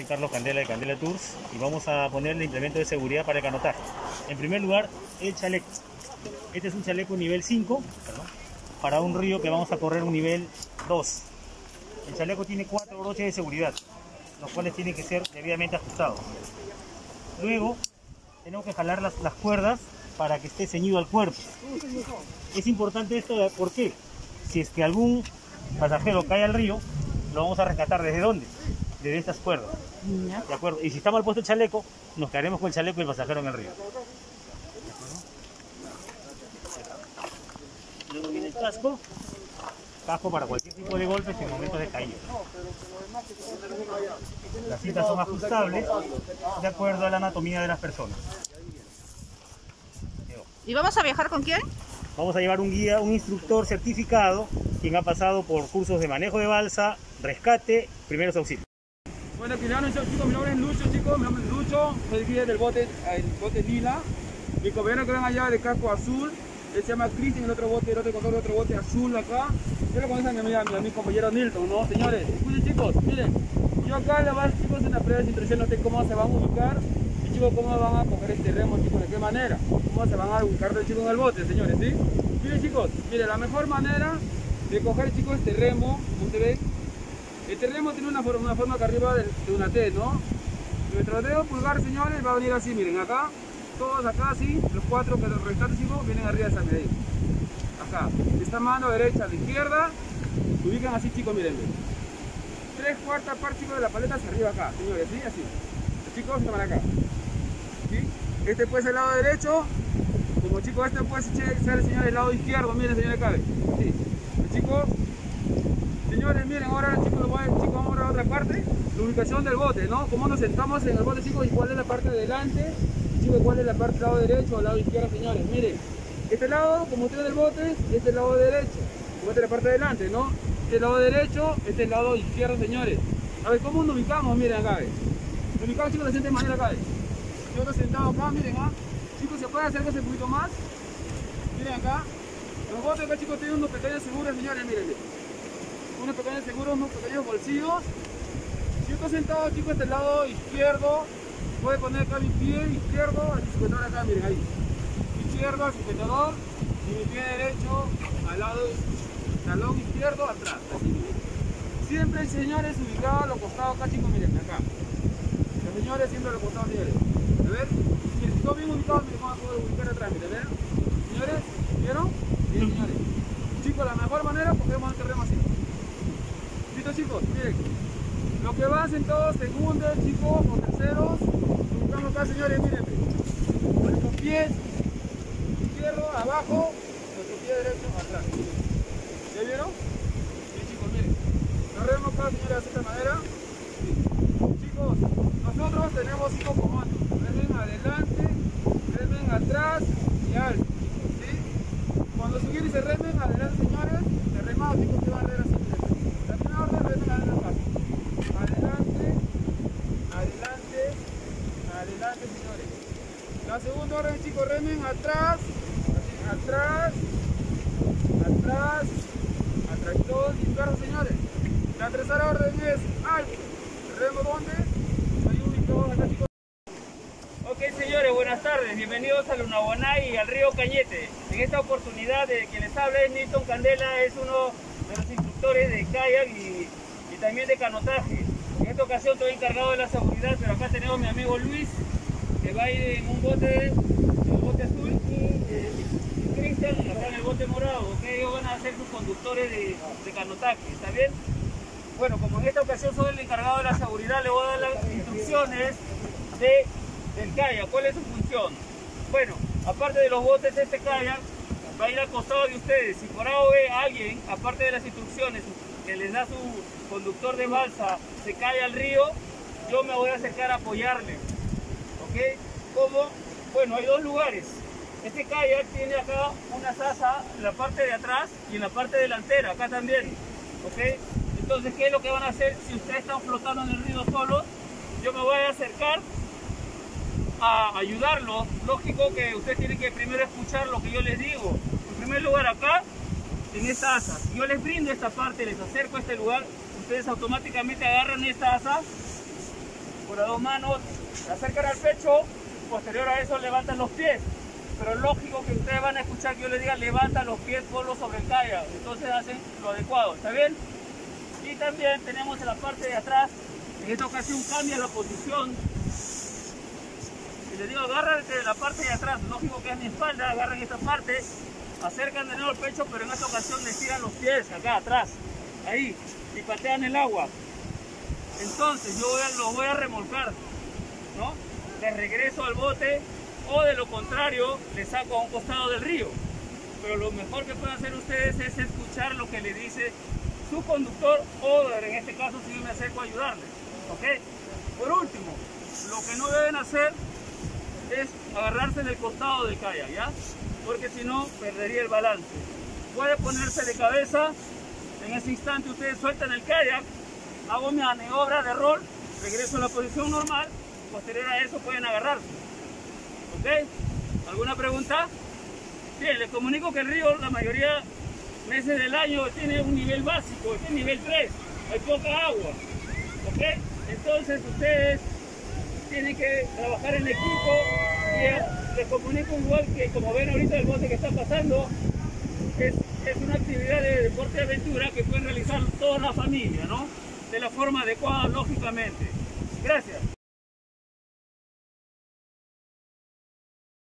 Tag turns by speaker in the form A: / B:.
A: soy Carlos Candela de Candela Tours y vamos a poner el implemento de seguridad para el canotaje. En primer lugar, el chaleco. Este es un chaleco nivel 5, para un río que vamos a correr un nivel 2. El chaleco tiene 4 broches de seguridad, los cuales tienen que ser debidamente ajustados. Luego, tenemos que jalar las cuerdas para que esté ceñido al cuerpo. Es importante esto, ¿por qué? Si es que algún pasajero cae al río, lo vamos a rescatar. ¿Desde dónde? Desde estas cuerdas. ¿De acuerdo? Y si está mal puesto el chaleco, nos quedaremos con el chaleco y el pasajero en el río. Luego viene el casco. Casco para cualquier tipo de golpes en momentos de caída. Las cintas son ajustables de acuerdo a la anatomía de las personas.
B: ¿Y vamos a viajar con quién?
A: Vamos a llevar un guía, un instructor certificado, quien ha pasado por cursos de manejo de balsa, rescate, primeros auxilios.
C: Bueno, chicos, mi nombre es Lucho, chicos, mi nombre es Lucho, soy el guía del bote, el bote lila. Mi compañero que ven allá de casco azul, él se llama Cristian, el otro conductor de otro bote azul acá. Yo lo conozco a mi compañero Nilton, ¿no? Señores, escuchen chicos, miren, yo acá le voy a dar chicos una breve instrucción de cómo se van a ubicar y chicos cómo van a coger este remo, chicos, de qué manera, cómo se van a ubicar los chicos en el bote, señores, ¿sí? Miren chicos, miren, la mejor manera de coger chicos este remo, como ustedes ven, este remo tiene una forma acá arriba de una T, ¿no? Nuestro dedo pulgar, señores, va a venir así, miren, acá, todos acá así, los 4 que los restantes chicos vienen arriba de esa medida. Acá, esta mano derecha a la izquierda, se ubican así chicos, miren, 3/4 partes chicos de la paleta hacia arriba acá, señores, ¿sí? Así. Los chicos se van acá. ¿Sí? Este puede ser el lado derecho, como chicos este puede ser señores el lado izquierdo, miren señores acá. ¿Sí? Los chicos, señores, miren, ahora chicos, vamos a otra parte, la ubicación del bote, ¿no? Cómo nos sentamos en el bote chicos y cuál es la parte de delante, chicos, cuál es la parte del lado derecho o el lado izquierdo, señores, miren. Este lado, como usted del bote, este es el lado derecho, como esta es la parte de delante, ¿no? Este es el lado derecho, este es el lado izquierdo, señores. A ver, ¿cómo nos ubicamos? Miren acá, nos ubicamos chicos de siguiente manera acá, yo estoy sentado acá, miren, chicos, ¿se puede acercarse un poquito más? Miren acá, los botes acá chicos tienen unos pequeños seguros, señores, miren. Unos pequeños seguros, unos pequeños bolsillos. Si yo estoy sentado chicos del lado izquierdo, puede poner acá mi pie izquierdo al sujetador acá, miren ahí. Izquierdo al sujetador y mi pie derecho al lado talón izquierdo atrás. Así. Siempre señores ubicados a los costados acá chicos, miren acá. Los señores siempre a los costados, señores. A ver, miren, si están bien ubicados, miren, vamos a poder ubicar atrás, miren, ¿ven? Señores, ¿vieron? Bien, señores. Chicos, la mejor manera cogemos el remo así. ¿Listo chicos? Miren, lo que van sentados segundos chicos o terceros, ubicamos acá señores, miren, con nuestros pies izquierdo abajo, nuestro pie derecho atrás. ¿Ya vieron? Sí chicos, miren, nos remos acá señores de esta manera. Sí. Chicos, nosotros tenemos 5 comandos, remen adelante, remen atrás y alto. ¿Sí? Cuando se dice remen adelante señores, el remado chicos se va a leer así. Adelante señores. La segunda orden chicos, remen atrás, atrás, atrás, atrás y todos dispersos señores. La tercera orden es alto. ¿Remo dónde? Ahí ubicados acá chicos.
D: Ok señores, buenas tardes, bienvenidos a Lunabonay y al río Cañete. En esta oportunidad quien les habla es Nilton Candela, es uno de los instructores de kayak y también de canotaje. En esta ocasión estoy encargado de la seguridad, pero acá tenemos a mi amigo Luis, que va a ir en un bote, azul, y Cristian acá en el bote morado, ¿ok? Ellos van a ser sus conductores de canotaje, ¿está bien? Bueno, como en esta ocasión soy el encargado de la seguridad, le voy a dar las instrucciones del kayak. ¿Cuál es su función? Bueno, aparte de los botes, este kayak va a ir al costado de ustedes. Si por ahí ve a alguien, aparte de las instrucciones que les da su conductor de balsa, se cae al río, yo me voy a acercar a apoyarle. ¿Ok? ¿Cómo? Bueno, hay 2 lugares. Este kayak tiene acá una asa en la parte de atrás y en la parte delantera, acá también. ¿Ok? Entonces, ¿qué es lo que van a hacer si ustedes están flotando en el río solos? Yo me voy a acercar a ayudarlos. Lógico que ustedes tienen que primero escuchar lo que yo les digo. En primer lugar, acá, en esta asa, si yo les brindo esta parte, les acerco a este lugar, ustedes automáticamente agarran esta asa con las dos manos, se acercan al pecho, posterior a eso levantan los pies. Pero es lógico que ustedes van a escuchar que yo les diga levantan los pies, ponlos sobre el kayak, entonces hacen lo adecuado, ¿está bien? Y también tenemos en la parte de atrás, en esta ocasión cambia la posición. Y les digo, agarran de la parte de atrás, lógico que es mi espalda, agarran esta parte, acercan de nuevo el pecho, pero en esta ocasión les tiran los pies acá atrás, ahí, y patean el agua. Entonces yo los voy a remolcar, ¿no? Les regreso al bote, o de lo contrario, les saco a un costado del río. Pero lo mejor que pueden hacer ustedes es escuchar lo que le dice su conductor, o en este caso si yo me acerco a ayudarles, ¿ok? Por último, lo que no deben hacer es agarrarse del costado del kayak, ¿ya? Porque si no, perdería el balance. Puede ponerse de cabeza, en ese instante ustedes sueltan el kayak, hago mi maniobra de rol, regreso a la posición normal, posterior a eso pueden agarrarse. ¿Ok? ¿Alguna pregunta? Bien, les comunico que el río la mayoría meses del año tiene un nivel básico, es el nivel 3, hay poca agua. ¿Ok? Entonces ustedes tienen que trabajar en equipo y les comunico igual que como ven ahorita el bote que está pasando, es una actividad de deporte de aventura que pueden realizar toda la familia, ¿no? De la forma adecuada, lógicamente. Gracias.